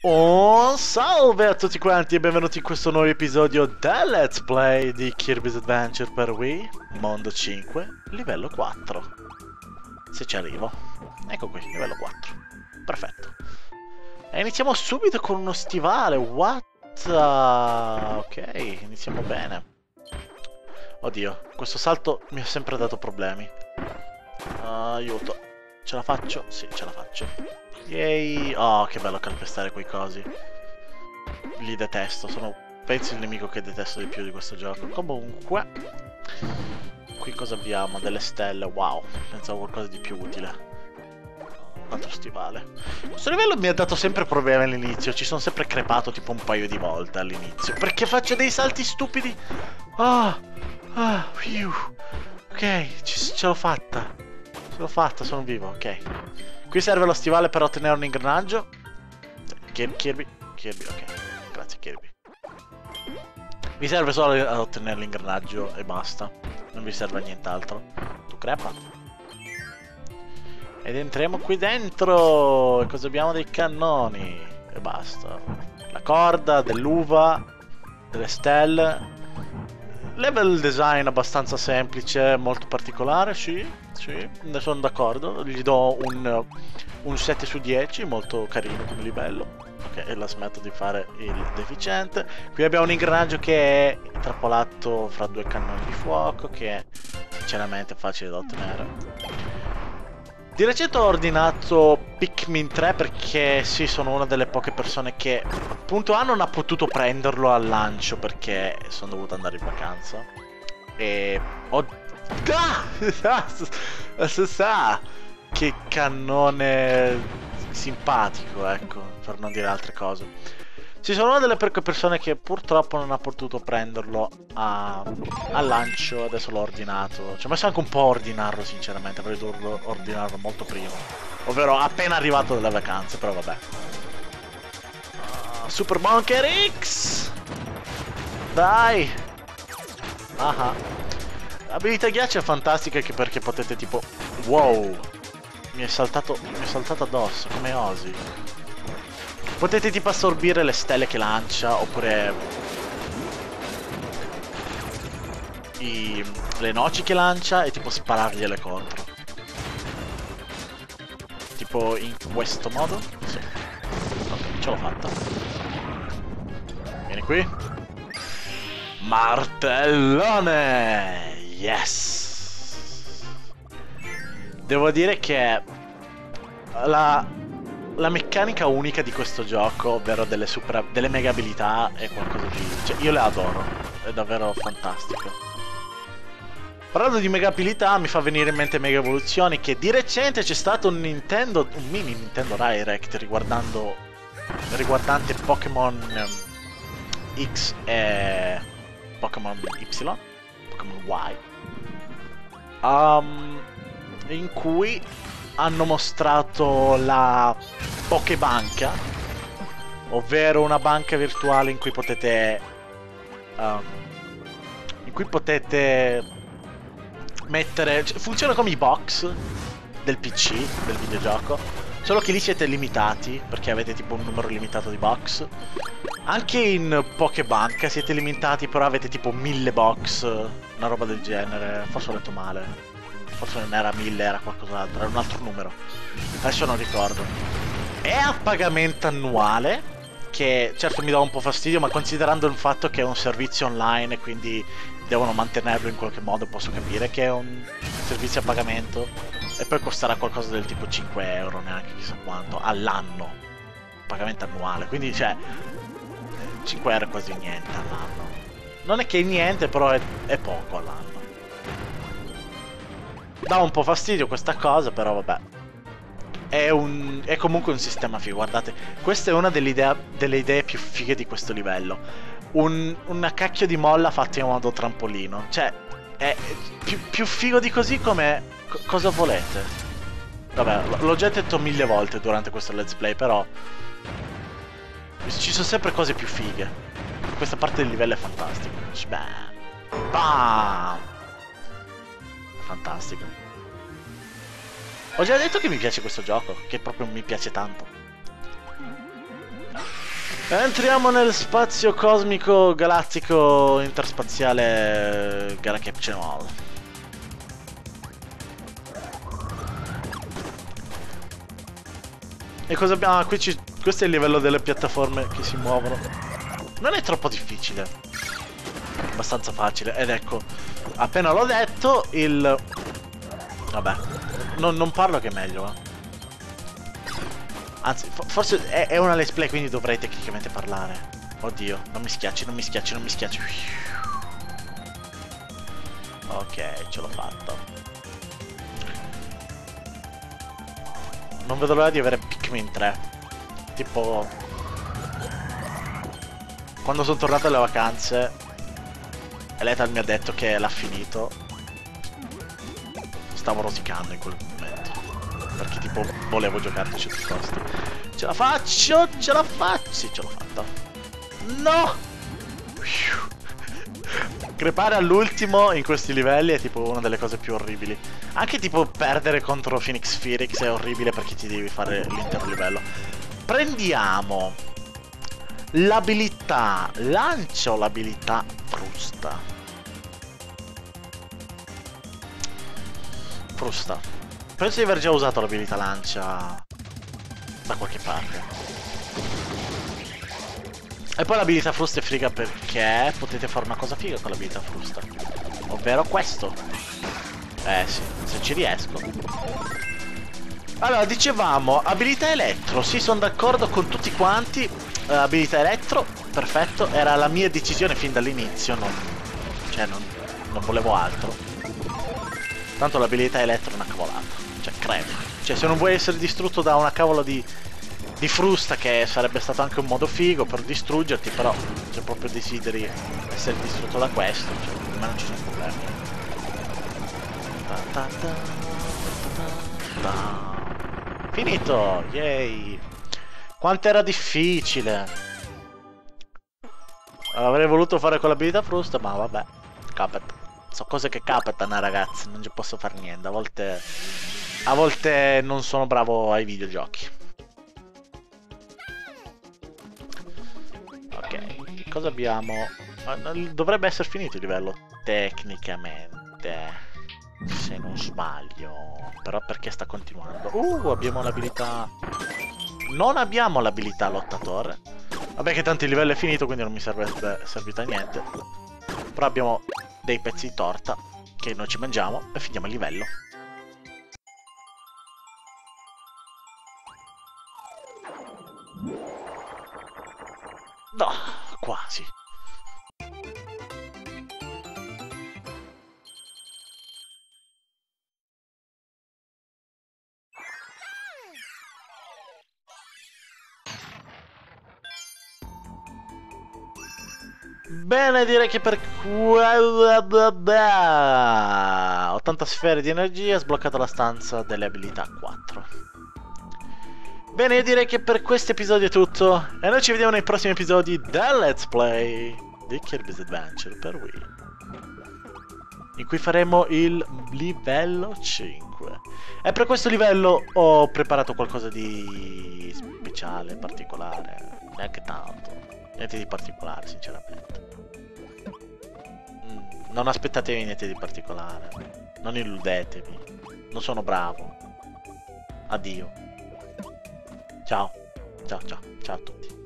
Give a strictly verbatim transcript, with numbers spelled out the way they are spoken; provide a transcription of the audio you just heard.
Oh, salve a tutti quanti e benvenuti in questo nuovo episodio del Let's Play di Kirby's Adventure per Wii, Mondo cinque, livello quattro. Se ci arrivo. Ecco qui, livello quattro. Perfetto. E iniziamo subito con uno stivale, what? Ok, iniziamo bene. Oddio, questo salto mi ha sempre dato problemi. Uh, aiuto. Ce la faccio? Sì, ce la faccio. Yay! Oh, che bello calpestare quei cosi. Li detesto, sono penso il nemico che detesto di più di questo gioco. Comunque, qui cosa abbiamo? Delle stelle, wow. Pensavo qualcosa di più utile. Un altro stivale. Questo livello mi ha dato sempre problemi all'inizio. Ci sono sempre crepato tipo un paio di volte all'inizio. Perché faccio dei salti stupidi. Ah, ah, phew. Ok, ci- ce l'ho fatta. Ce l'ho fatta, sono vivo, ok. Qui serve lo stivale per ottenere un ingranaggio. Kirby, Kirby, Kirby, ok. Grazie Kirby. Mi serve solo ad ottenere l'ingranaggio e basta. Non vi serve a nient'altro. Tu crepa. Ed entriamo qui dentro. E cosa abbiamo? Dei cannoni. E basta. La corda, dell'uva, delle stelle. Level design abbastanza semplice, molto particolare, sì, sì, ne sono d'accordo. Gli do un, un sette su dieci, molto carino come livello. Ok, e la smetto di fare il deficiente. Qui abbiamo un ingranaggio che è intrappolato fra due cannoni di fuoco, che è sinceramente facile da ottenere. Di recente ho ordinato Pikmin tre perché sì, sono una delle poche persone che appunto A non ha potuto prenderlo al lancio perché sono dovuto andare in vacanza. E ho... Ah! Si sa! Che cannone simpatico, ecco, per non dire altre cose. Sì, sono una delle poche persone che purtroppo non ha potuto prenderlo a... al lancio, adesso l'ho ordinato. Ci ho messo anche un po' a ordinarlo, sinceramente, avrei dovuto ordinarlo molto prima. Ovvero appena arrivato dalle vacanze, però vabbè. Uh, Super Bunker X! Dai! Ah, abilità ghiaccio è fantastica anche perché potete tipo... Wow! Mi è saltato, mi è saltato addosso, come osi. Potete tipo assorbire le stelle che lancia, oppure i, le noci che lancia e tipo sparargliele contro. Tipo in questo modo? Sì. Ok, ce l'ho fatta. Vieni qui. Martellone! Yes! Devo dire che la... La meccanica unica di questo gioco, ovvero delle, super, delle mega abilità, è qualcosa di... Cioè, io le adoro, è davvero fantastico. Parlando di mega abilità, mi fa venire in mente Mega Evoluzioni, che di recente c'è stato un Nintendo, un mini Nintendo Direct riguardando... riguardante Pokémon um, X e Pokémon Y, Pokémon Y, um, in cui hanno mostrato la Pokébanca, ovvero una banca virtuale in cui potete um, in cui potete mettere, cioè, funziona come i box del P C, del videogioco, solo che lì siete limitati perché avete tipo un numero limitato di box. Anche in Pokébanca siete limitati, però avete tipo mille box, una roba del genere. Forse ho letto male. Forse non era mille, era qualcos'altro, era un altro numero. Adesso non ricordo. È a pagamento annuale, che certo mi dà un po' fastidio, ma considerando il fatto che è un servizio online e quindi devono mantenerlo in qualche modo, posso capire che è un servizio a pagamento. E poi costerà qualcosa del tipo cinque euro, neanche chissà quanto, all'anno. Pagamento annuale, quindi cioè... cinque euro è quasi niente all'anno. Non è che è niente, però è, è poco all'anno. Dà un po' fastidio questa cosa, però vabbè. È, un, è comunque un sistema figo, guardate. Questa è una delle idee, delle idee più fighe di questo livello. Un, una cacchio di molla fatta in modo trampolino. Cioè, è più, più figo di così come... Co cosa volete? Vabbè, l'ho già detto mille volte durante questo let's play, però... ci sono sempre cose più fighe. Questa parte del livello è fantastica. Bam! Bam! Fantastico. Ho già detto che mi piace questo gioco, che proprio mi piace tanto. Entriamo nel spazio cosmico galattico interspaziale Galacaption. E cosa abbiamo? Ah, qui ci... questo è il livello delle piattaforme che si muovono. Non è troppo difficile. È abbastanza facile. Ed ecco, appena l'ho detto, il... Vabbè, non, non parlo che è meglio, eh. Anzi, fo forse è, è una let's play, quindi dovrei tecnicamente parlare. Oddio, non mi schiacci, non mi schiacci, non mi schiacci. Ok, ce l'ho fatta. Non vedo l'ora di avere Pikmin tre. Tipo... Quando sono tornato alle vacanze e Lethal mi ha detto che l'ha finito, stavo rosicando in quel momento. Perché tipo volevo giocarci a tutti i costi. Ce la faccio, ce la faccio. Sì, ce l'ho fatta. No! Crepare all'ultimo in questi livelli è tipo una delle cose più orribili. Anche tipo perdere contro Phoenix Phoenix è orribile perché ti devi fare l'intero livello. Prendiamo l'abilità lancia o l'abilità frusta? Frusta. Penso di aver già usato l'abilità lancia da qualche parte. E poi l'abilità frusta è figa perché potete fare una cosa figa con l'abilità frusta. Ovvero questo. Eh sì, se ci riesco. Allora, dicevamo, abilità elettro. Sì, sono d'accordo con tutti quanti. Uh, abilità elettro, perfetto. Era la mia decisione fin dall'inizio. Non... Cioè, non, non volevo altro. Tanto l'abilità elettro è una cavolata. Cioè, cremi. Cioè, se non vuoi essere distrutto da una cavolo di... di frusta, che sarebbe stato anche un modo figo per distruggerti, però se proprio desideri essere distrutto da questo, cioè, per me non ci sono problemi. Ta ta ta, ta ta ta. Finito! Yay! Quanto era difficile! Avrei voluto fare con l'abilità frusta, ma vabbè, capita. So cose che capitano, ragazzi, non ci posso fare niente. A volte... A volte non sono bravo ai videogiochi. Ok, cosa abbiamo? Dovrebbe essere finito il livello tecnicamente, se non sbaglio. Però perché sta continuando? Uh, abbiamo l'abilità... Non abbiamo l'abilità lottatore. Vabbè che tanto il livello è finito, quindi non mi sarebbe servito a niente. Però abbiamo dei pezzi di torta che noi ci mangiamo e finiamo il livello. No, quasi. Bene, direi che per ottanta sfere di energia sbloccata la stanza delle abilità quattro. Bene, io direi che per questo episodio è tutto e noi ci vediamo nei prossimi episodi del Let's Play di Kirby's Adventure per Wii, in cui faremo il livello cinque. E per questo livello ho preparato qualcosa di speciale, particolare, neanche tanto, niente di particolare sinceramente. Mm, non aspettatevi niente di particolare, non illudetevi, non sono bravo. Addio. Ciao, ciao, ciao, ciao a tutti.